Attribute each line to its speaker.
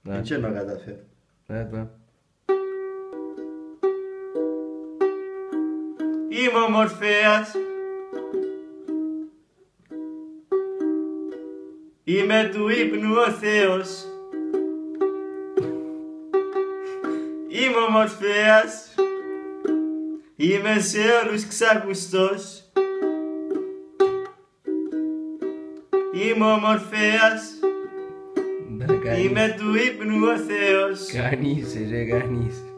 Speaker 1: Δεν ξέρω να καταφέρω. Είμαι ο Μορφέας. Είμαι του ύπνου ο Θεός. Είμαι ο Μορφέας. Είμαι σε όλους ξακουστός. Είμαι ο Μορφέας. Είμαι του ύπνου ο Θεός.
Speaker 2: Κανείς, ρε, κανείς.